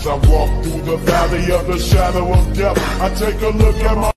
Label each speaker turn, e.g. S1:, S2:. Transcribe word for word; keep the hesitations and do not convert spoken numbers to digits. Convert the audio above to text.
S1: As I walk through the valley of the shadow of death, I take a look at my